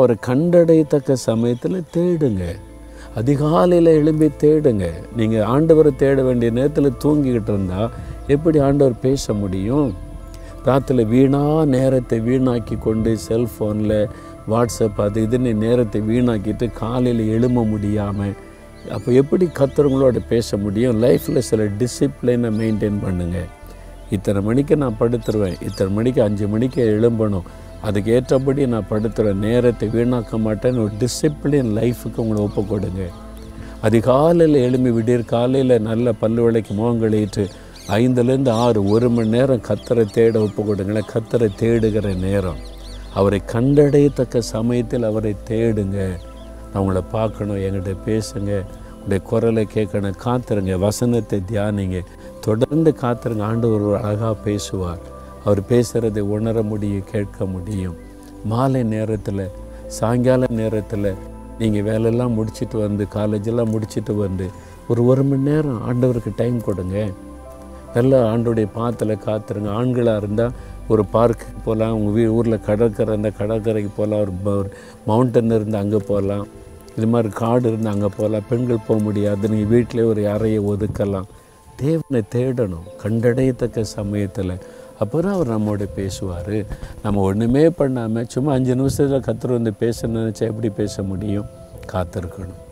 அவரை கண்டடையத்தக்க சமயத்தில் தேடுங்க. அதிகாலையில் எழும்பி தேடுங்க. நீங்கள் ஆண்டவரை தேட வேண்டிய நேரத்தில் தூங்கிக்கிட்டு இருந்தால் எப்படி ஆண்டவர் பேச முடியும்? ராத்திரியில் நேரத்தை வீணாக்கி கொண்டு செல்ஃபோனில் வாட்ஸ்அப் அது இதுன்னு நேரத்தை வீணாக்கிட்டு காலையில் எழும்ப முடியாமல் அப்போ எப்படி கர்த்தருங்களோட பேச முடியும்? லைஃப்பில் சில டிசிப்ளினை மெயின்டைன் பண்ணுங்கள். இத்தனை மணிக்கு நான் படுத்துருவேன், இத்தனை மணிக்கு 5 மணிக்கு எழும்பணும், அதுக்கு ஏற்றபடி நான் படுத்துகிறேன், நேரத்தை வீணாக்க மாட்டேன்னு ஒரு டிசிப்ளின் லைஃபுக்கு உங்களை ஒப்பு கொடுங்க. அதிகாலையில் எழும்பி விடியற் காலையில் நல்ல பல்லு விளக்கி முகம் கழுவிட்டு 5லேருந்து 6 1 மணி நேரம் கர்த்தரை தேட ஒப்பு கொடுங்களேன். கர்த்தரை தேடுகிற நேரம், அவரை கண்டடையத்தக்க சமயத்தில் அவரை தேடுங்க. நான் உங்களை பார்க்கணும், என்கிட்ட பேசுங்க, உங்களுடைய குரலை கேட்கணும், காத்துருங்க, வசனத்தை தியானிங்க, தொடர்ந்து காத்துருங்க. ஆண்டவர் ஒரு அழகாக பேசுவார். அவர் பேசுகிறதை உணர முடியும், கேட்க முடியும். மாலை நேரத்தில் சாயங்கால நேரத்தில் நீங்கள் வேலையெல்லாம் முடிச்சுட்டு வந்து காலேஜெல்லாம் முடிச்சுட்டு வந்து ஒரு 1 மணி நேரம் ஆண்டவருக்கு டைம் கொடுங்க. நல்லா ஆண்டோடைய பாத்தில் காத்துருங்க. ஆண்களாக இருந்தால் ஒரு பார்க்குக்கு போகலாம், உங்கள் ஊரில் கடற்கரை இருந்தால் கடற்கரைக்கு போகலாம், ஒரு மவுண்டன் இருந்தால் அங்கே போகலாம், இது மாதிரி காடு இருந்தால் அங்கே போகலாம். பெண்கள் போக முடியாது, நீங்கள் வீட்டிலே ஒரு அறையை ஒதுக்கலாம். தேவனை தேடணும் கண்டடையத்தக்க சமயத்தில். அப்புறம் அவர் நம்மோட பேசுவார். நம்ம ஒன்றுமே பண்ணாமல் சும்மா 5 நிமிஷத்தில் கர்த்தர் வந்து பேச நினச்சா எப்படி பேச முடியும்? காத்திருக்கணும்.